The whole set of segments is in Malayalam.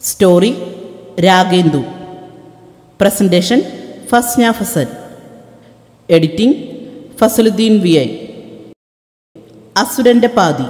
Story Ragendu. Presentation Fasna Fasal. Editing Fasaluddin VI. അസുരൻ്റെ പാതി.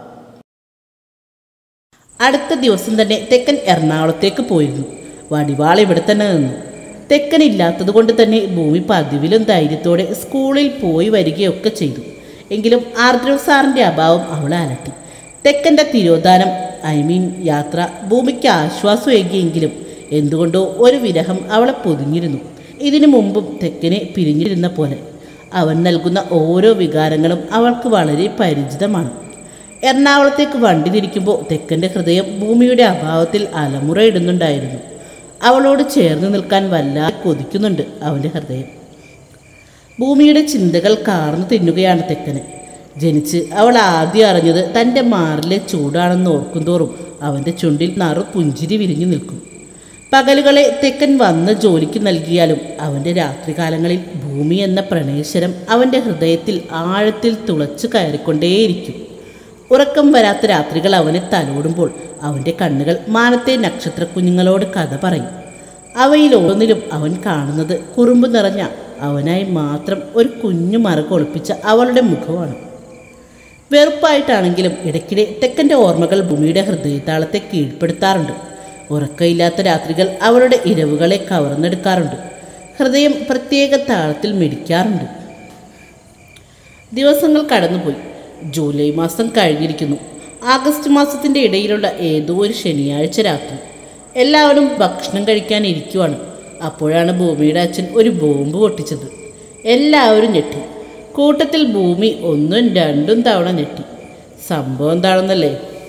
അടുത്ത ദിവസം തന്നെ തെക്കൻ എറണാകുളത്തേക്ക് പോയിരുന്നു. വടിവാൾ ഇവിടെ തന്നെ നിന്നു. തെക്കനില്ലാത്തത് കൊണ്ട് തന്നെ ഭൂമി പതിവിലും ധൈര്യത്തോടെ സ്കൂളിൽ പോയി വരികയൊക്കെ ചെയ്തു. എങ്കിലും ആർദ്രവ് സാറിൻ്റെ അഭാവം അവളെ അലട്ടി. തെക്കൻ്റെ തിരോധാനം യാത്ര ഭൂമിക്ക് ആശ്വാസമേകിയെങ്കിലും എന്തുകൊണ്ടോ ഒരു വിരഹം അവളെ പൊതിഞ്ഞിരുന്നു. ഇതിനു മുമ്പും തെക്കനെ പിരിഞ്ഞിരുന്ന പോലെ അവൻ നൽകുന്ന ഓരോ വികാരങ്ങളും അവൾക്ക് വളരെ പരിചിതമാണ്. എറണാകുളത്തേക്ക് വണ്ടി തിരിക്കുമ്പോൾ തെക്കൻ്റെ ഹൃദയം ഭൂമിയുടെ അഭാവത്തിൽ അലമുറയിടുന്നുണ്ടായിരുന്നു. അവളോട് ചേർന്ന് നിൽക്കാൻ വല്ലാതെ കൊതിക്കുന്നുണ്ട് അവൻ്റെ ഹൃദയം. ഭൂമിയുടെ ചിന്തകൾ കാർന്നു തിന്നുകയാണ് തെക്കന്. ജനിച്ച് അവൾ ആദ്യം അറിഞ്ഞത് തൻ്റെ മാറിലെ ചൂടാണെന്ന് ഓർക്കുന്തോറും അവൻ്റെ ചുണ്ടിൽ പുഞ്ചിരി വിരിഞ്ഞു നിൽക്കും. പകലുകളെ തെക്കൻ വന്ന് ജോലിക്ക് നൽകിയാലും അവൻ്റെ രാത്രികാലങ്ങളിൽ ഭൂമി എന്ന പ്രണയശരം അവൻ്റെ ഹൃദയത്തിൽ ആഴത്തിൽ തുളച്ചു കയറിക്കൊണ്ടേയിരിക്കും. ഉറക്കം വരാത്ത രാത്രികൾ അവനെ തലോടുമ്പോൾ അവൻ്റെ കണ്ണുകൾ മാനത്തെ നക്ഷത്രക്കുഞ്ഞുങ്ങളോട് കഥ പറയും. അവയിലോന്നിലും അവൻ കാണുന്നത് കുറുമ്പ് നിറഞ്ഞ അവനായി മാത്രം ഒരു കുഞ്ഞു മറകൊളിപ്പിച്ച അവളുടെ മുഖമാണ്. വെറുപ്പായിട്ടാണെങ്കിലും ഇടയ്ക്കിടെ തെക്കൻ്റെ ഓർമ്മകൾ ഭൂമിയുടെ ഹൃദയതാളത്തെ കീഴ്പ്പെടുത്താറുണ്ട്. ഉറക്കമില്ലാത്ത രാത്രികൾ അവളുടെ ഇരവുകളെ കവർന്നെടുക്കാറുണ്ട്. ഹൃദയം പ്രത്യേക താളത്തിൽ മിടിക്കാറുണ്ട്. ദിവസങ്ങൾ കടന്നുപോയി. ജൂലൈ മാസം കഴിഞ്ഞിരിക്കുന്നു. ആഗസ്റ്റ് മാസത്തിൻ്റെ ഇടയിലുള്ള ഏതോ ഒരു ശനിയാഴ്ച രാത്രി എല്ലാവരും ഭക്ഷണം കഴിക്കാനിരിക്കുവാണ്. അപ്പോഴാണ് ഭൂമിയുടെ അച്ഛൻ ഒരു ബോംബ് പൊട്ടിച്ചത്. എല്ലാവരും ഞെട്ടി. കൂട്ടത്തിൽ ഭൂമി ഒന്നും രണ്ടും തവണ ഞെട്ടി. സംഭവം എന്താണെന്നല്ലേ?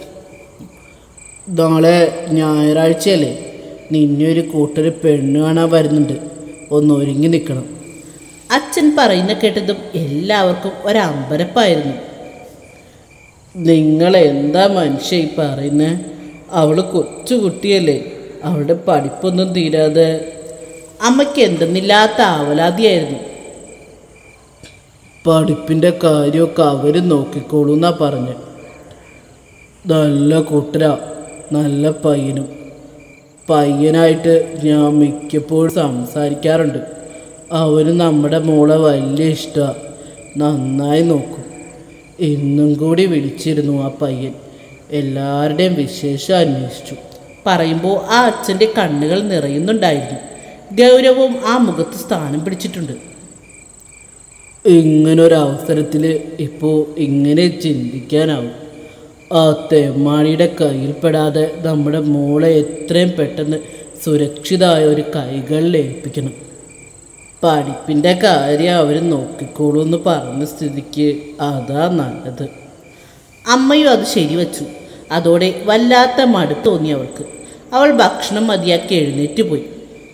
നാളെ ഞായറാഴ്ചയല്ലേ? നിന്നെ ഒരു കൂട്ടർ പെണ്ണ് കാണാൻ വരുന്നുണ്ട്, ഒന്ന് ഒരുങ്ങി നിൽക്കണം. അച്ഛൻ പറയുന്ന കേട്ടതും എല്ലാവർക്കും ഒരമ്പരപ്പായിരുന്നു. നിങ്ങളെന്താ മനുഷ്യ ഈ പറയുന്നത്? അവൾ കൊച്ചുകുട്ടിയല്ലേ, അവളുടെ പഠിപ്പൊന്നും തീരാതെ. അമ്മയ്ക്ക് എന്തെന്നില്ലാത്ത ആവലാതിയായിരുന്നു. പഠിപ്പിൻ്റെ കാര്യമൊക്കെ അവർ നോക്കിക്കോളൂന്നാ പറഞ്ഞ്. നല്ല കൂട്ടരാ, നല്ല പയ്യനും. പയ്യനായിട്ട് ഞാൻ മിക്കപ്പോഴും സംസാരിക്കാറുണ്ട്. അവന് നമ്മുടെ മോളെ വലിയ ഇഷ്ടമാണ്, നന്നായി നോക്കും. ഇന്നും കൂടി വിളിച്ചിരുന്നു ആ പയ്യൻ. എല്ലാവരുടെയും വിശേഷം അന്വേഷിച്ചു. പറയുമ്പോൾ ആ അച്ഛൻ്റെ കണ്ണുകൾ നിറയുന്നുണ്ടായിരുന്നു. ഗൗരവവും ആ മുഖത്ത് സ്ഥാനം പിടിച്ചിട്ടുണ്ട്. ഇങ്ങനൊരവസരത്തിൽ ഇപ്പോൾ ഇങ്ങനെ ചിന്തിക്കാനാവും. ആ തെമ്മാടിയുടെ കയ്യിൽപ്പെടാതെ നമ്മുടെ മോളെ എത്രയും പെട്ടെന്ന് സുരക്ഷിതമായ ഒരു കൈകളിൽ ഏൽപ്പിക്കണം. പഠിപ്പിൻ്റെ കാര്യം അവർ നോക്കിക്കോളൂ എന്ന് പറഞ്ഞ സ്ഥിതിക്ക് അതാ നല്ലത്. അമ്മയും അത് ശരിവച്ചു. അതോടെ വല്ലാത്ത മടുപ്പ് തോന്നി അവൾക്ക്. അവൾ ഭക്ഷണം മതിയാക്കി എഴുന്നേറ്റ് പോയി.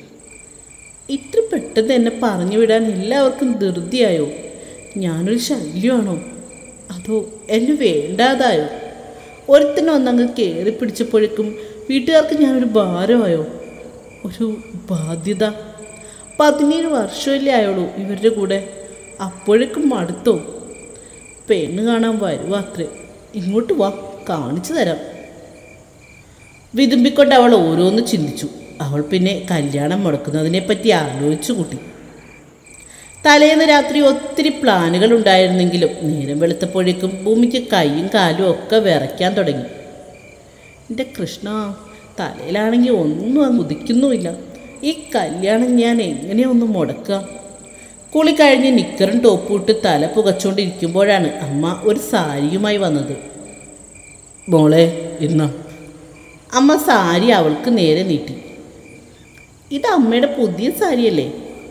ഇത്ര പെട്ടെന്ന് എന്നെ പറഞ്ഞു വിടാൻ എല്ലാവർക്കും ധൃതിയായോ? ഞാനൊരു ശല്യമാണോ? അതോ എന്നെ വേണ്ടാതായോ? ഒരുത്തന്നെ ഒന്നങ്ങ് കയറി പിടിച്ചപ്പോഴേക്കും വീട്ടുകാർക്ക് ഞാനൊരു ഭാരമായോ? ഒരു ബാധ്യത. 17 വർഷമല്ലേ ആയുള്ളൂ ഇവരുടെ കൂടെ. അപ്പോഴേക്കും മടുത്തോ? പെണ്ണ് കാണാൻ വരുവാത്രേ. ഇങ്ങോട്ട് വാ, കാണിച്ചു തരാം. വിതുമ്പിക്കൊണ്ട് അവൾ ഓരോന്ന് ചിന്തിച്ചു. അവൾ പിന്നെ കല്യാണം മുടക്കുന്നതിനെപ്പറ്റി ആലോചിച്ചു കൂട്ടി. തലേന്ന് രാത്രി ഒത്തിരി പ്ലാനുകൾ ഉണ്ടായിരുന്നെങ്കിലും നേരം വെളുത്തപ്പോഴേക്കും ഭൂമിക്ക് കൈയും കാലും ഒക്കെ വിറയ്ക്കാൻ തുടങ്ങി. എൻ്റെ കൃഷ്ണ, തലയിലാണെങ്കിൽ ഒന്നും അങ്ങ് ഉദിക്കുന്നുമില്ല. ഈ കല്യാണം ഞാൻ എങ്ങനെയൊന്ന് മുടക്കാം? കുളി കഴിഞ്ഞ് നിക്കറും ടോപ്പും ഇട്ട് തല പുകച്ചുകൊണ്ടിരിക്കുമ്പോഴാണ് അമ്മ ഒരു സാരിയുമായി വന്നത്. മോളെ ഇന്ന. അമ്മ സാരി അവൾക്ക് നേരെ നീട്ടി. ഇത് അമ്മയുടെ പുതിയ സാരിയല്ലേ?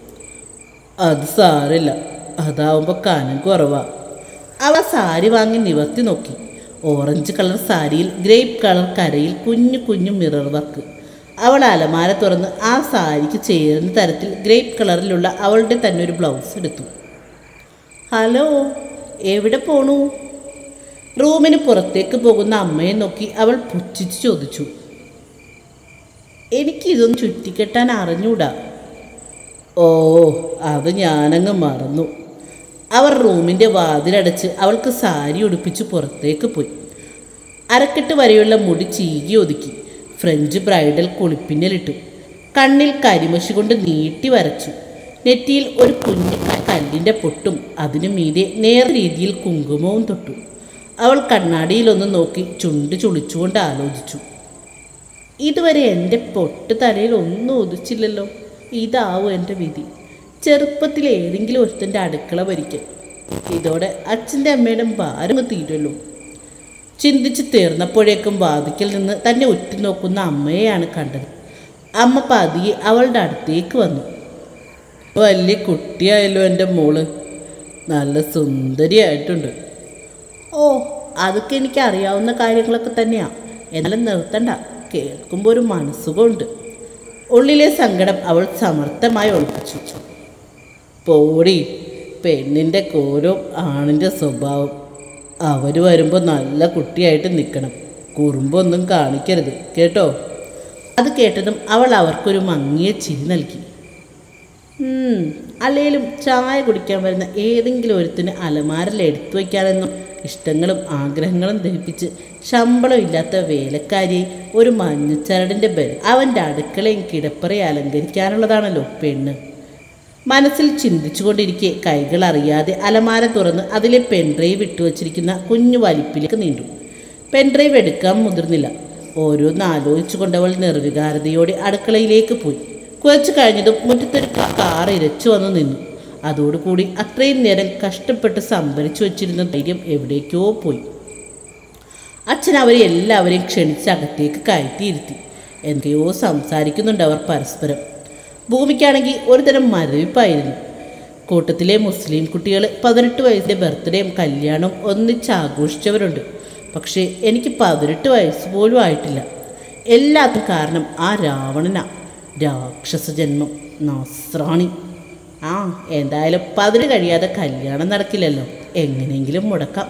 അത് സാരില്ല, അതാവുമ്പോൾ കനം കുറവാ. അവ സാരി വാങ്ങി നിവർത്തി നോക്കി. ഓറഞ്ച് കളർ സാരിയിൽ ഗ്രേപ്പ് കളർ കരയിൽ കുഞ്ഞു കുഞ്ഞു മിറർ വർക്ക്. അവൾ അലമാര തുറന്ന് ആ സാരിക്ക് ചേരുന്ന തരത്തിൽ ഗ്രേപ്പ് കളറിലുള്ള അവളുടെ തന്നെ ഒരു ബ്ലൗസ് എടുത്തു. ഹലോ, എവിടെ പോണു? റൂമിന് പുറത്തേക്ക് പോകുന്ന അമ്മയെ നോക്കി അവൾ പുച്ഛിച്ച് ചോദിച്ചു. എനിക്കിതൊന്നും ചുറ്റിക്കെട്ടാൻ അറിഞ്ഞൂടാ. ഓ, അത് ഞാനങ്ങ് മറന്നു. അവർ റൂമിൻ്റെ വാതിലടച്ച് അവൾക്ക് സാരി ഉടുപ്പിച്ച് പുറത്തേക്ക് പോയി. അരക്കെട്ട് വരെയുള്ള മുടി ചീകി ഒതുക്കി. ഫ്രഞ്ച് ബ്രൈഡൽ കുളിപ്പിന്നലിട്ടു. കണ്ണിൽ കരിമഷി കൊണ്ട് നീട്ടി വരച്ചു. നെറ്റിയിൽ ഒരു കുഞ്ഞു കല്ലിൻ്റെ പൊട്ടും അതിനു മീതെ നേർ രീതിയിൽ കുങ്കുമവും തൊട്ടു. അവൾ കണ്ണാടിയിലൊന്ന് നോക്കി ചുണ്ട് ചുളിച്ചുകൊണ്ട് ആലോചിച്ചു. ഇതുവരെ എൻ്റെ പൊട്ട് തലയിൽ ഒന്നും ഒതിച്ചില്ലല്ലോ. ഇതാവും എൻ്റെ വിധി. ചെറുപ്പത്തിൽ ഏതെങ്കിലും ഒരുത്തൻ്റെ അടുക്കള ഭരിക്കാൻ. ഇതോടെ അച്ഛൻ്റെ അമ്മയുടെ ഭാരം തീരുമല്ലോ. ചിന്തിച്ച് തീർന്നപ്പോഴേക്കും വാതിക്കൽ നിന്ന് തന്നെ ഉറ്റുനോക്കുന്ന അമ്മയെയാണ് കണ്ടത്. അമ്മ പതിയെ അവളുടെ അടുത്തേക്ക് വന്നു. വലിയ കുട്ടിയായല്ലോ എൻ്റെ മോള്, നല്ല സുന്ദരിയായിട്ടുണ്ട്. ഓ, അതൊക്കെ എനിക്ക് അറിയാവുന്ന കാര്യങ്ങളൊക്കെ തന്നെയാണ്. എന്നാലും നിർത്തണ്ട, കേൾക്കുമ്പോൾ ഒരു മനസ്സുകൊണ്ട്. ഉള്ളിലെ സങ്കടം അവൾ സമർത്ഥമായി ഒളിപ്പിച്ചു. പോടി, പെണ്ണിൻ്റെ കോലവും ആണിൻ്റെ സ്വഭാവം. അവർ വരുമ്പോൾ നല്ല കുട്ടിയായിട്ട് നിൽക്കണം, കുറുമ്പൊന്നും കാണിക്കരുത് കേട്ടോ. അത് കേട്ടതും അവൾ അവർക്കൊരു മങ്ങിയ ചിരി നൽകി. അല്ലെങ്കിലും ചായ കുടിക്കാൻ വരുന്ന ഏതെങ്കിലും ഒരുത്തിന് അലമാരയിൽ എടുത്തു വയ്ക്കാനെന്നും ഇഷ്ടങ്ങളും ആഗ്രഹങ്ങളും ദഹിപ്പിച്ച് ശമ്പളം ഇല്ലാത്ത വേലക്കാരിയെ ഒരു മഞ്ഞച്ചരടിൻ്റെ ബൽ അവൻ്റെ അടുക്കളയും കിടപ്പറയെ അലങ്കരിക്കാനുള്ളതാണല്ലോ പെണ്ണ്. മനസ്സിൽ ചിന്തിച്ചുകൊണ്ടിരിക്കെ കൈകൾ അറിയാതെ അലമാര തുറന്ന് അതിലെ പെൻഡ്രൈവ് ഇട്ടുവച്ചിരിക്കുന്ന കുഞ്ഞു വലിപ്പിലേക്ക് നീണ്ടു. പെൻഡ്രൈവ് എടുക്കാൻ മുതിർന്നില്ല. ഓരോന്ന് ആലോചിച്ചു കൊണ്ടവൾ നിർവികാരതയോടെ അടുക്കളയിലേക്ക് പോയി. കുറച്ചു കഴിഞ്ഞതും മുറ്റത്തൊരു കാർ ഇരച്ചു വന്ന് നിന്നു. അതോടുകൂടി അത്രയും നേരം കഷ്ടപ്പെട്ട് സംഭരിച്ചു വച്ചിരുന്ന ധൈര്യം എവിടേക്കോ പോയി. അച്ഛൻ അവരെ എല്ലാവരെയും ക്ഷണിച്ച് അകത്തേക്ക് കയറ്റിയിരുത്തി. എന്തെയോ സംസാരിക്കുന്നുണ്ട് അവർ പരസ്പരം. ഭൂമിക്കാണെങ്കിൽ ഒരുതരം മരവിപ്പായിരുന്നു. കൂട്ടത്തിലെ മുസ്ലിം കുട്ടികൾ 18 വയസ്സിൻ്റെ ബർത്ത്ഡേയും കല്യാണവും ഒന്നിച്ച് ആഘോഷിച്ചവരുണ്ട്. പക്ഷേ എനിക്ക് 18 വയസ്സ് പോലും ആയിട്ടില്ല. എല്ലാത്തിനും കാരണം ആ രാവണനാ. രാക്ഷസ ജന്മം, നസ്രാണി. എന്തായാലും 18 കഴിയാതെ കല്യാണം നടക്കില്ലല്ലോ, എങ്ങനെയെങ്കിലും മുടക്കാം.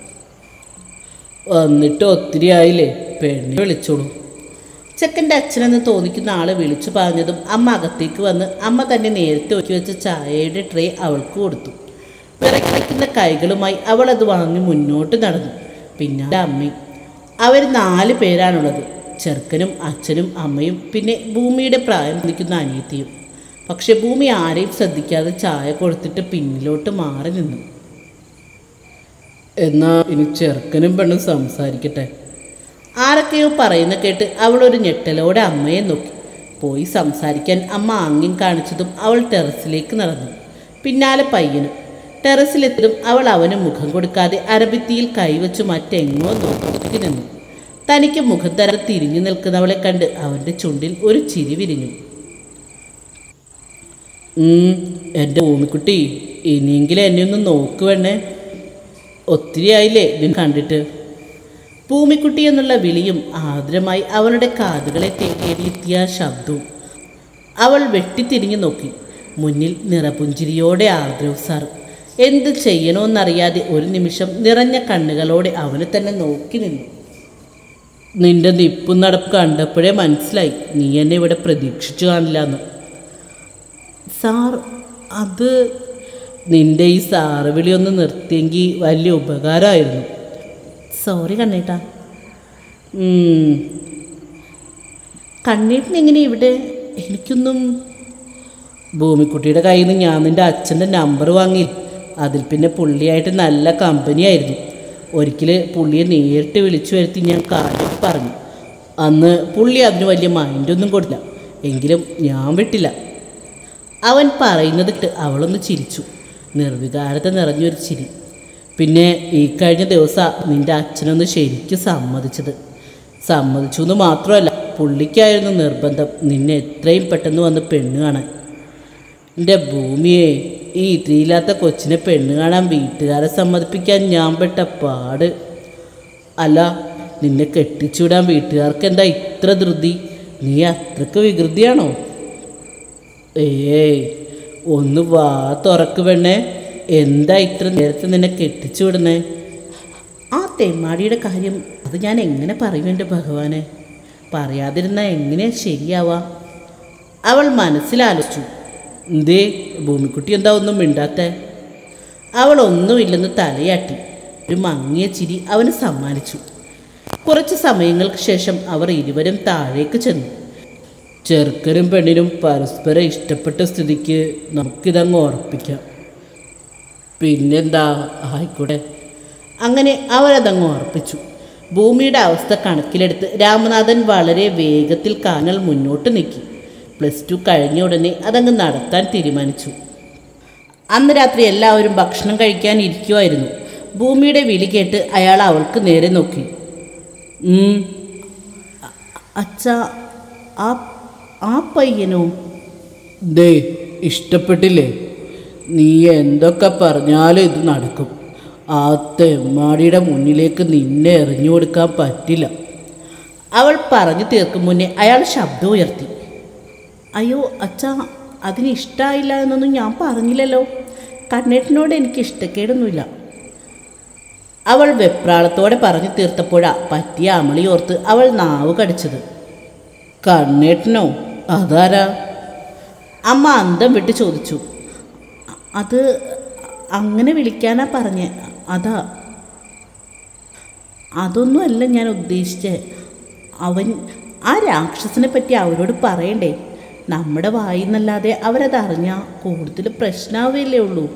വന്നിട്ട് ഒത്തിരി ആയില്ലേ, പെണ്ണിനെ വിളിച്ചോളൂ. ചെക്കൻ്റെ അച്ഛനെന്ന് തോന്നിക്കുന്ന ആളെ വിളിച്ചു പറഞ്ഞതും അമ്മ അകത്തേക്ക് വന്ന് അമ്മ തന്നെ നേരത്തെ ഒരുക്കി വെച്ച ചായയുടെ ട്രേ അവൾക്ക് കൊടുത്തു. വിറയ്ക്കുന്ന കൈകളുമായി അവൾ അത് വാങ്ങി മുന്നോട്ട് നടന്നു. പിന്നെ അമ്മയും. അവർ 4 പേരാണുള്ളത്. ചെറുക്കനും അച്ഛനും അമ്മയും പിന്നെ ഭൂമിയുടെ പ്രായം നിൽക്കുന്ന അനിയത്തിയും. പക്ഷെ ഭൂമി ആരെയും ശ്രദ്ധിക്കാതെ ചായ കൊടുത്തിട്ട് പിന്നിലോട്ട് മാറി നിന്നു. എന്നാ ഇനി ചെറുക്കനും പെണ്ണും സംസാരിക്കട്ടെ. ആരൊക്കെയോ പറയുന്ന കേട്ട് അവളൊരു ഞെട്ടലോടെ അമ്മയെ നോക്കി. പോയി സംസാരിക്കാൻ അമ്മ ആംഗ്യം കാണിച്ചതും അവൾ ടെറസിലേക്ക് നടന്നു. പിന്നാലെ പയ്യനും. ടെറസിലെത്തിയതും അവൾ അവന് മുഖം കൊടുക്കാതെ അരബിത്തിയിൽ കൈവച്ച് മറ്റെങ്ങോ നോക്കി നിന്നു. തനിക്ക് മുഖത്തര തിരിഞ്ഞു നിൽക്കുന്നവളെ കണ്ട് അവൻ്റെ ചുണ്ടിൽ ഒരു ചിരി വിരിഞ്ഞു. എൻ്റെ ഭൂമിക്കുട്ടി, ഇനിയെങ്കിലും എന്നെ ഒന്ന് നോക്കുവേണേ. ഒത്തിരി ആയില്ലേ ഇതിന് കണ്ടിട്ട്. ഭൂമിക്കുട്ടി എന്നുള്ള വിളിയും ആദരമായി അവളുടെ കാതുകളെ തേടിയെത്തിയ ശബ്ദവും. അവൾ വെട്ടിത്തിരിഞ്ഞു നോക്കി. മുന്നിൽ നിറപുഞ്ചിരിയോടെ ആദരവ് സാർ. എന്ത് ചെയ്യണമെന്നറിയാതെ ഒരു നിമിഷം നിറഞ്ഞ കണ്ണുകളോടെ അവനെ തന്നെ നോക്കി നിന്നു. നിന്റെ നിപ്പും നടപ്പ് കണ്ടപ്പോഴേ മനസ്സിലായി നീ എന്നെ ഇവിടെ പ്രതീക്ഷിച്ചു കാണില്ല എന്ന്. സാർ, അത് നിന്റെ ഈ സാറ് വിളി ഒന്ന് നിർത്തിയെങ്കിൽ വലിയ ഉപകാരമായിരുന്നു. സോറി കണ്ണേട്ടാ. കണ്ണേട്ടൻ എങ്ങനെ ഇവിടെ? എനിക്കൊന്നും. ഭൂമിക്കുട്ടിയുടെ കയ്യിൽ നിന്ന് ഞാൻ നിൻ്റെ അച്ഛൻ്റെ നമ്പർ വാങ്ങി. അതിൽ പിന്നെ പുള്ളിയായിട്ട് നല്ല കമ്പനിയായിരുന്നു. ഒരിക്കൽ പുള്ളിയെ നേരിട്ട് വിളിച്ചു വരുത്തി ഞാൻ കാര്യം പറഞ്ഞു. അന്ന് പുള്ളി അതിന് വലിയ മൈൻഡൊന്നും കൊടുത്തില്ല. എങ്കിലും ഞാൻ വിട്ടില്ല. അവൻ പറയുന്നത് അവളൊന്ന് ചിരിച്ചു. നിർവികാരത നിറഞ്ഞൊരു ചിരി. പിന്നെ ഈ കഴിഞ്ഞ ദിവസം നിൻ്റെ അച്ഛനൊന്ന് ശരിക്കും സമ്മതിച്ചു എന്ന് മാത്രമല്ല, പുള്ളിക്കായിരുന്നു നിർബന്ധം നിന്നെ എത്രയും പെട്ടെന്ന് വന്ന് പെണ്ണ് കാണാൻ. എൻ്റെ ഭൂമിയെ, ഈ ഇത്തിരിയില്ലാത്ത കൊച്ചിനെ പെണ്ണ് കാണാൻ വീട്ടുകാരെ സമ്മതിപ്പിക്കാൻ ഞാൻ പെട്ട പാട്. അല്ല, നിന്നെ കെട്ടിച്ചുവിടാൻ വീട്ടുകാർക്ക് എന്താ ഇത്ര ധൃതി? നീ അത്രക്ക് വികൃതിയാണോ? ഒന്ന് വാ തുറക്ക് പെണ്ണേ. എന്താ ഇത്ര നേരത്തെ നിന്നെ കെട്ടിച്ചു വിടണേ? ആ തെമ്മാടിയുടെ കാര്യം അത് ഞാൻ എങ്ങനെ പറയും എൻ്റെ ഭഗവാനെ? പറയാതിരുന്നാൽ എങ്ങനെ ശരിയാവാ? അവൾ മനസ്സിലാലോചിച്ചു. എന്തേ ഭൂമിക്കുട്ടി എന്താ ഒന്നും മിണ്ടാത്തേ? അവൾ ഒന്നുമില്ലെന്ന് തലയാട്ടി. ഒരു മങ്ങിയ ചിരി അവന് സമ്മാനിച്ചു. കുറച്ച് സമയങ്ങൾക്ക് ശേഷം അവർ ഇരുവരും താഴേക്ക് ചെന്നു. ചെറുക്കനും പെണ്ണിനും പരസ്പരം ഇഷ്ടപ്പെട്ട സ്ഥിതിക്ക് നമുക്കിതങ്ങ് ഉറപ്പിക്കാം. പിന്നെന്താ, ആയിക്കോട്ടെ. അങ്ങനെ അവരതങ്ങ് ഉറപ്പിച്ചു. ഭൂമിയുടെ അവസ്ഥ കണക്കിലെടുത്ത് രാമനാഥൻ വളരെ വേഗത്തിൽ കാനൽ മുന്നോട്ട് നീക്കി. +2 കഴിഞ്ഞ ഉടനെ അതങ്ങ് നടത്താൻ തീരുമാനിച്ചു. അന്ന് രാത്രി എല്ലാവരും ഭക്ഷണം കഴിക്കാൻ ഇരിക്കുമായിരുന്നു. ഭൂമിയുടെ വിളി കേട്ട് അയാൾ അവൾക്ക് നേരെ നോക്കി. അച്ഛാ, ആ പയ്യനോ? ദേ, ഇഷ്ടപ്പെട്ടില്ലേ? നീ എന്തൊക്കെ പറഞ്ഞാലും ഇത് നടക്കും. ആ തെമ്മാടിയുടെ മുന്നിലേക്ക് നിന്നെ എറിഞ്ഞു കൊടുക്കാൻ പറ്റില്ല. അവൾ പറഞ്ഞു തീർക്കും മുന്നേ അയാൾ ശബ്ദം ഉയർത്തി. അയ്യോ അച്ഛാ, അതിന് ഇഷ്ടമായില്ല എന്നൊന്നും ഞാൻ പറഞ്ഞില്ലല്ലോ. കണ്ണേട്ടനോട് എനിക്ക് ഇഷ്ടക്കേടൊന്നുമില്ല. അവൾ വെപ്രാളത്തോടെ പറഞ്ഞു തീർത്തപ്പോഴാ പറ്റിയ അമളിയോർത്ത് അവൾ നാവ് കടിച്ചത്. കണ്ണേട്ടനോ? അതാരാ? അമ്മ അന്തം വിട്ട് ചോദിച്ചു. അത് അങ്ങനെ വിളിക്കാനാ പറഞ്ഞേ, അതാ. അതൊന്നുമല്ല ഞാൻ ഉദ്ദേശിച്ചേ. ആ രാക്ഷസനെ പറ്റി അവരോട് പറയണ്ടേ? നമ്മുടെ വായിന്നല്ലാതെ അവരതറിഞ്ഞാൽ കൂടുതൽ പ്രശ്നമാവില്ലേ ഉള്ളൂ.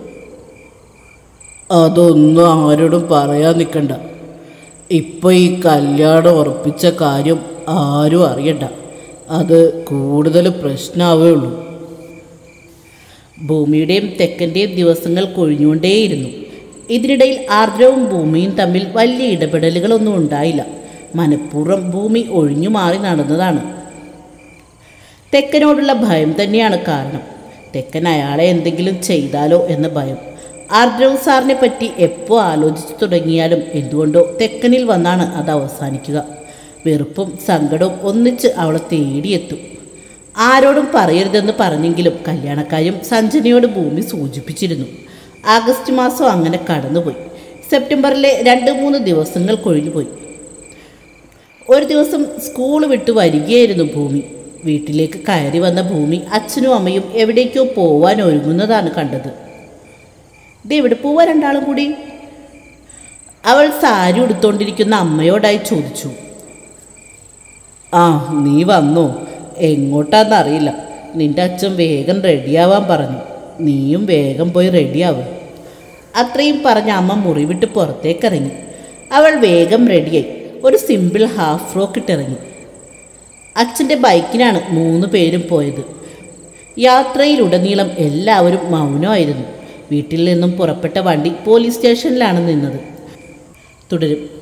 അതൊന്നും ആരോടും പറയാൻ നിൽക്കണ്ട. ഇപ്പം ഈ കല്യാണം ഉറപ്പിച്ച കാര്യം ആരും അറിയണ്ട. അത് കൂടുതൽ പ്രശ്നമാവേ ഉള്ളൂ. ഭൂമിയുടെയും തെക്കൻ്റെയും ദിവസങ്ങൾ കൊഴിഞ്ഞുകൊണ്ടേയിരുന്നു. ഇതിനിടയിൽ ആർദ്രവും ഭൂമിയും തമ്മിൽ വലിയ ഇടപെടലുകളൊന്നും ഉണ്ടായില്ല. മനഃപൂർവ്വം ഭൂമി ഒഴിഞ്ഞു മാറി നടന്നതാണ്. തെക്കനോടുള്ള ഭയം തന്നെയാണ് കാരണം. തെക്കൻ അയാളെ എന്തെങ്കിലും ചെയ്താലോ എന്ന ഭയം. ആർദ്രവ് സാറിനെ പറ്റി എപ്പോൾ ആലോചിച്ചു തുടങ്ങിയാലും എന്തുകൊണ്ടോ തെക്കനിൽ വന്നാണ് അത് അവസാനിക്കുക. വെറുപ്പും സങ്കടവും ഒന്നിച്ച് അവളെ തേടിയെത്തും. ആരോടും പറയരുതെന്ന് പറഞ്ഞെങ്കിലും കല്യാണക്കാര്യം സഞ്ജനയോട് ഭൂമി സൂചിപ്പിച്ചിരുന്നു. ആഗസ്റ്റ് മാസം അങ്ങനെ കടന്നുപോയി. സെപ്റ്റംബറിലെ 2-3 ദിവസങ്ങൾ കൊഴിഞ്ഞുപോയി. ഒരു ദിവസം സ്കൂൾ വിട്ട് വരികയായിരുന്നു ഭൂമി. വീട്ടിലേക്ക് കയറി വന്ന ഭൂമി അച്ഛനും അമ്മയും എവിടേക്കോ പോവാൻ ഒരുങ്ങുന്നതാണ് കണ്ടത്. ഇതെവിടെ പോവാ രണ്ടാളും കൂടി? അവൾ സാരി ഉടുത്തോണ്ടിരിക്കുന്ന അമ്മയോടായി ചോദിച്ചു. ആ, നീ വന്നോ? എങ്ങോട്ടാന്നറിയില്ല. നിന്റെ അച്ഛൻ വേഗം റെഡിയാവാൻ പറഞ്ഞു. നീയും വേഗം പോയി റെഡിയാവും. അത്രയും പറഞ്ഞ അമ്മ മുറി വിട്ട് പുറത്തേക്കിറങ്ങി. അവൾ വേഗം റെഡിയായി. ഒരു സിമ്പിൾ ഹാഫ് ഫ്രോക്ക് ഇട്ടിറങ്ങി. അച്ഛൻ്റെ ബൈക്കിനാണ് 3 പേരും പോയത്. യാത്രയിലുടനീളം എല്ലാവരും മൗനമായിരുന്നു. വീട്ടിൽ നിന്നും പുറപ്പെട്ട വണ്ടി പോലീസ് സ്റ്റേഷനിലാണ് നിന്നത്. തുടരും.